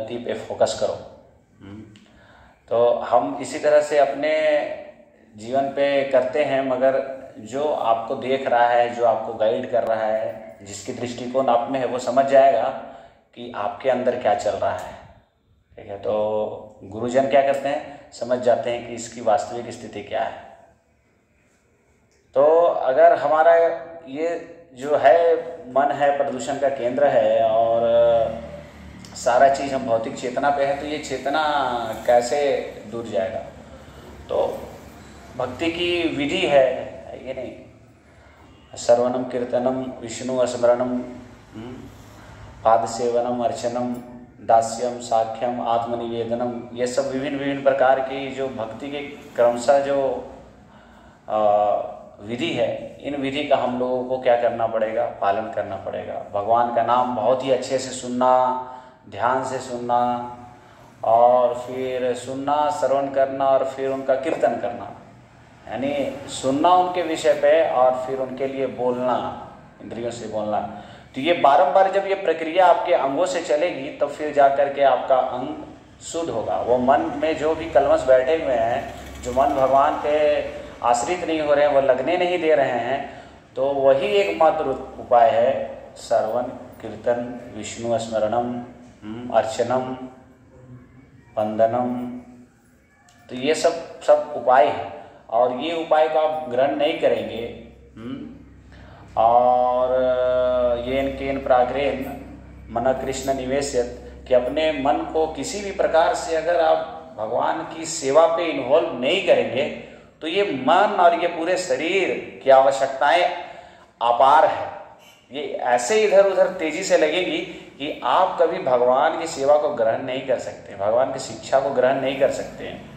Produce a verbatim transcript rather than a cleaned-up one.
उन्नति पे फोकस करो। तो हम इसी तरह से अपने जीवन पे करते हैं, मगर जो आपको देख रहा है, जो आपको गाइड कर रहा है, जिसकी दृष्टिकोण आप में है, वो समझ जाएगा कि आपके अंदर क्या चल रहा है। ठीक है, तो गुरुजन क्या करते हैं, समझ जाते हैं कि इसकी वास्तविक स्थिति क्या है। तो अगर हमारा ये जो है मन है प्रदूषण का केंद्र है और सारा चीज़ हम भौतिक चेतना पे है, तो ये चेतना कैसे दूर जाएगा। तो भक्ति की विधि है ये नहीं, श्रवणम कीर्तनम विष्णु स्मरणम पाद सेवनम अर्चनम दास्यम साख्यम आत्मनिवेदनम, ये सब विभिन्न विभिन्न प्रकार की जो भक्ति के क्रमशः जो विधि है, इन विधि का हम लोगों को क्या करना पड़ेगा, पालन करना पड़ेगा। भगवान का नाम बहुत ही अच्छे से सुनना, ध्यान से सुनना, और फिर सुनना, श्रवण करना, और फिर उनका कीर्तन करना, यानी सुनना उनके विषय पे और फिर उनके लिए बोलना, इंद्रियों से बोलना। तो ये बारंबार जब ये प्रक्रिया आपके अंगों से चलेगी, तब फिर जा कर के आपका अंग शुद्ध होगा। वो मन में जो भी कलमश बैठे हुए हैं, जो मन भगवान पे आश्रित नहीं हो रहे हैं, वो लगने नहीं दे रहे हैं, तो वही एकमात्र उपाय है श्रवण कीर्तन विष्णु स्मरणम अर्चनम वंदनम। तो ये सब सब उपाय है, और ये उपाय को आप ग्रहण नहीं करेंगे और ये केन प्राग्रेन मन कृष्ण निवेशित, कि अपने मन को किसी भी प्रकार से अगर आप भगवान की सेवा पे इन्वॉल्व नहीं करेंगे, तो ये मन और ये पूरे शरीर की आवश्यकताएं अपार है। ये ऐसे इधर उधर तेजी से लगेगी कि आप कभी भगवान की सेवा को ग्रहण नहीं कर सकते, भगवान की शिक्षा को ग्रहण नहीं कर सकते हैं।